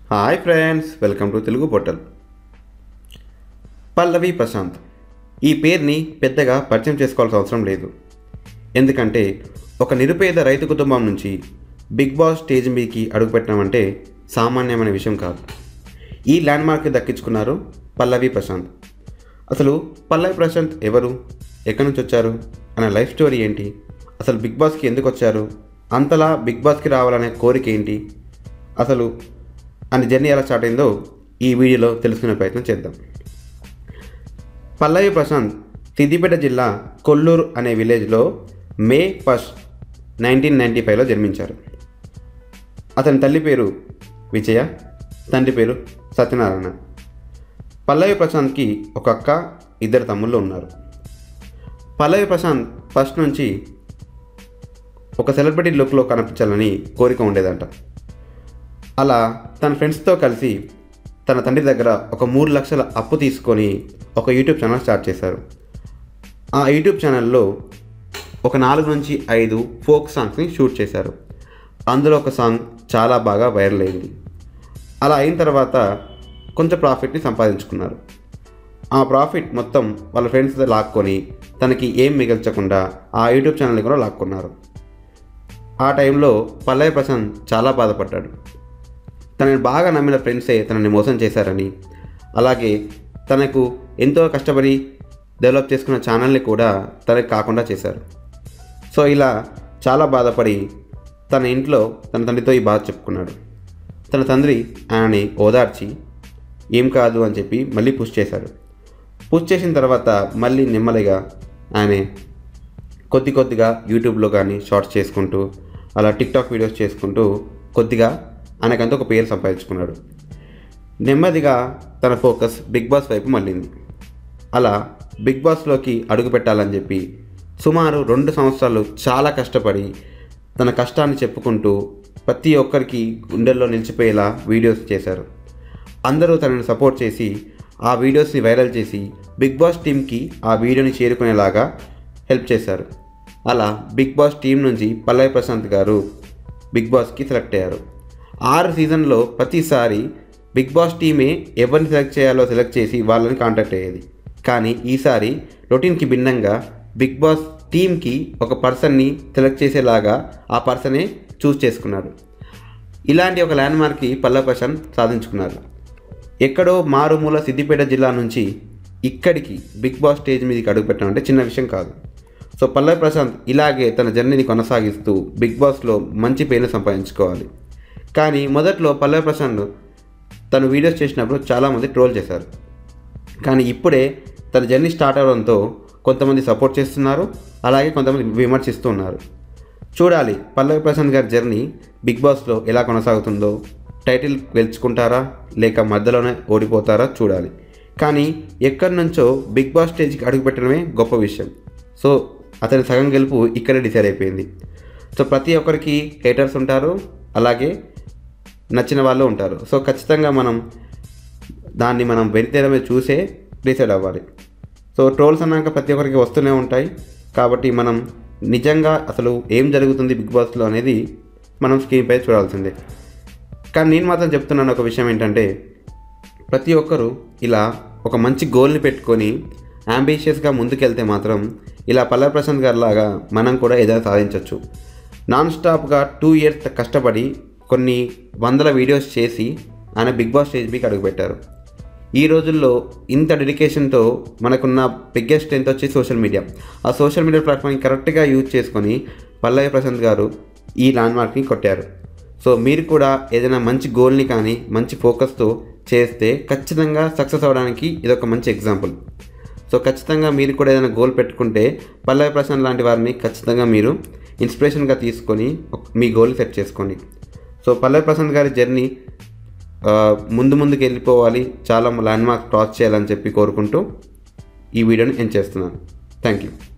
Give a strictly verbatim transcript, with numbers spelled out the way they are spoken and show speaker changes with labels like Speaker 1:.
Speaker 1: Hi friends, welcome to Telugu portal. Pallavi Prashanth ఈ పేరుని పెద్దగా పరిచయం చేసుకోవాల్సిన అవసరం లేదు. ఎందుకంటే ఒక నిరుపేద రైతు కుటుంబం నుంచి బిగ్ బాస్ స్టేజ్ మీదకి అడుగుపెట్టడం సామాన్యమైన విషయం కాదు. ఈ ల్యాండ్మార్క్ దక్కించుకున్నారు పల్లవి ప్రశాంత్. అసలు పల్లవి ప్రశాంత్ ఎవరు, ఎక్కడి నుంచి వచ్చారు, అనే లైఫ్ స్టోరీ ఏంటి, అసలు బిగ్ బాస్కి ఎందుకు వచ్చారు, అంతలా బిగ్ బాస్కి రావాలనే కోరిక ఏంటి, అసలు అని జర్నీ ఎలా స్టార్ట్ అయిందో ఈ వీడియోలో తెలుసుకునే ప్రయత్నం చేద్దాం. పల్లవి ప్రశాంత్ సిద్దిపేట జిల్లా కొల్లూరు అనే విలేజ్లో మే ఫస్ట్ నైన్టీన్ నైంటీ ఫైవ్లో జన్మించారు. అతని తల్లి పేరు విజయ, తండ్రి పేరు సత్యనారాయణ. పల్లవి ప్రశాంత్కి ఒక అక్క, ఇద్దరు తమ్ముళ్ళు ఉన్నారు. పల్లవి ప్రశాంత్ ఫస్ట్ నుంచి ఒక సెలబ్రిటీ లుక్లో కనిపించాలని కోరిక ఉండేదంట. అలా తన ఫ్రెండ్స్తో కలిసి తన తండ్రి దగ్గర ఒక మూడు లక్షల అప్పు తీసుకొని ఒక యూట్యూబ్ ఛానల్ స్టార్ట్ చేశారు. ఆ యూట్యూబ్ ఛానల్లో ఒక నాలుగు నుంచి ఐదు ఫోక్ సాంగ్స్ని షూట్ చేశారు. అందులో ఒక సాంగ్ చాలా బాగా వైరల్ అయింది. అలా అయిన తర్వాత కొంచెం ప్రాఫిట్ని సంపాదించుకున్నారు. ఆ ప్రాఫిట్ మొత్తం వాళ్ళ ఫ్రెండ్స్ లాక్కొని తనకి ఏం మిగల్చకుండా ఆ యూట్యూబ్ ఛానల్ని కూడా లాక్కున్నారు. ఆ టైంలో పల్లవి ప్రశాంత్ చాలా బాధపడ్డాడు. తనని బాగా నమ్మిన ఫ్రెండ్సే తనని మోసం చేశారని, అలాగే తనకు ఎంతో కష్టపడి డెవలప్ చేసుకున్న ఛానల్ని కూడా తనకి కాకుండా చేశారు. సో ఇలా చాలా బాధపడి తన ఇంట్లో తన తండ్రితో ఈ బాధ చెప్పుకున్నాడు. తన తండ్రి ఆయనని ఓదార్చి ఏం కాదు అని చెప్పి మళ్ళీ పుష్ చేశాడు. పుష్ చేసిన తర్వాత మళ్ళీ నెమ్మదిగా ఆయన కొద్ది కొద్దిగా యూట్యూబ్లో కానీ షార్ట్స్ చేసుకుంటూ అలా టిక్టాక్ వీడియోస్ చేసుకుంటూ కొద్దిగా ఆయనకంతా ఒక పేరు సంపాదించుకున్నాడు. నెమ్మదిగా తన ఫోకస్ బిగ్ బాస్ వైపు మళ్ళింది. అలా బిగ్ బాస్లోకి అడుగు పెట్టాలని చెప్పి సుమారు రెండు సంవత్సరాలు చాలా కష్టపడి తన కష్టాన్ని చెప్పుకుంటూ ప్రతి ఒక్కరికి గుండెల్లో నిలిచిపోయేలా వీడియోస్ చేశారు. అందరూ తనని సపోర్ట్ చేసి ఆ వీడియోస్ని వైరల్ చేసి బిగ్ బాస్ టీమ్కి ఆ వీడియోని చేరుకునేలాగా హెల్ప్ చేశారు. అలా బిగ్ బాస్ టీం నుంచి పల్లవి ప్రశాంత్ గారు బిగ్ బాస్కి సెలెక్ట్ అయ్యారు. ఆరు సీజన్లో ప్రతిసారి బిగ్ బాస్ టీమే ఎవరిని సెలెక్ట్ చేయాలో సెలెక్ట్ చేసి వాళ్ళని కాంటాక్ట్ అయ్యేది. కానీ ఈసారి రొటీన్కి భిన్నంగా బిగ్ బాస్ టీమ్కి ఒక పర్సన్ని సెలెక్ట్ చేసేలాగా ఆ పర్సనే చూస్ చేసుకున్నారు. ఇలాంటి ఒక ల్యాండ్మార్క్కి పల్లవి ప్రశాంత్ సాధించుకున్నారు. ఎక్కడో మారుమూల సిద్దిపేట జిల్లా నుంచి ఇక్కడికి బిగ్ బాస్ స్టేజ్ మీదకి అడుగుపెట్టడం అంటే చిన్న విషయం కాదు. సో పల్లవి ప్రశాంత్ ఇలాగే తన జర్నీని కొనసాగిస్తూ బిగ్ బాస్లో మంచి పేరును సంపాదించుకోవాలి. కానీ మొదట్లో పల్లవి ప్రశాంత్ తను వీడియోస్ చేసినప్పుడు చాలామంది ట్రోల్ చేశారు. కానీ ఇప్పుడే తన జర్నీ స్టార్ట్ అవడంతో కొంతమంది సపోర్ట్ చేస్తున్నారు, అలాగే కొంతమంది విమర్శిస్తూ ఉన్నారు. చూడాలి పల్లవి ప్రశాంత్ గారి జర్నీ బిగ్ బాస్లో ఎలా కొనసాగుతుందో. టైటిల్ గెలుచుకుంటారా లేక మధ్యలోనే ఓడిపోతారా చూడాలి. కానీ ఎక్కడి నుంచో బిగ్ బాస్ స్టేజ్కి అడుగుపెట్టడమే గొప్ప విషయం. సో అతని సగం గెలుపు ఇక్కడే డిసైడ్ అయిపోయింది. సో ప్రతి ఒక్కరికి హేటర్స్ ఉంటారు, అలాగే నచ్చిన వాళ్ళు ఉంటారు. సో ఖచ్చితంగా మనం దాన్ని మనం వెరితేర మీద చూసే డిసైడ్ అవ్వాలి. సో ట్రోల్స్ అన్నాక ప్రతి ఒక్కరికి వస్తూనే ఉంటాయి. కాబట్టి మనం నిజంగా అసలు ఏం జరుగుతుంది బిగ్ బాస్లో అనేది మనం స్క్రీన్పై చూడాల్సిందే. కానీ నేను మాత్రం చెప్తున్నాను ఒక విషయం ఏంటంటే, ప్రతి ఒక్కరూ ఇలా ఒక మంచి గోల్ని పెట్టుకొని అంబిషియస్గా ముందుకెళ్తే మాత్రం ఇలా పల్లవి ప్రశాంత్ గారి లాగా మనం కూడా ఏదైనా సాధించవచ్చు. నాన్ స్టాప్గా టూ ఇయర్స్ కష్టపడి కొన్ని వందల వీడియోస్ చేసి ఆయన బిగ్ బాస్ స్టేజ్ మీదకి అడుగుపెట్టారు. ఈ రోజుల్లో ఇంత డెడికేషన్తో మనకున్న బిగ్గెస్ట్ స్ట్రెంత్ వచ్చి సోషల్ మీడియా. ఆ సోషల్ మీడియా ప్లాట్ఫామ్ని కరెక్ట్గా యూజ్ చేసుకొని పల్లవి ప్రశాంత్ గారు ఈ ల్యాండ్మార్క్ని కొట్టారు. సో మీరు కూడా ఏదైనా మంచి గోల్ని కానీ మంచి ఫోకస్తో చేస్తే ఖచ్చితంగా సక్సెస్ అవ్వడానికి ఇదొక మంచి ఎగ్జాంపుల్. సో ఖచ్చితంగా మీరు కూడా ఏదైనా గోల్ పెట్టుకుంటే పల్లవి ప్రశాంత్ లాంటి వారిని ఖచ్చితంగా మీరు ఇన్స్పిరేషన్గా తీసుకొని మీ గోల్ సెట్ చేసుకోండి. సో పల్లవి ప్రశాంత్ గారి జర్నీ ముందు ముందుకు వెళ్ళిపోవాలి, చాలా ల్యాండ్మార్క్ క్రాస్ చేయాలని చెప్పి కోరుకుంటూ ఈ వీడియోని ఎండ్ చేస్తున్నాను. Thank you.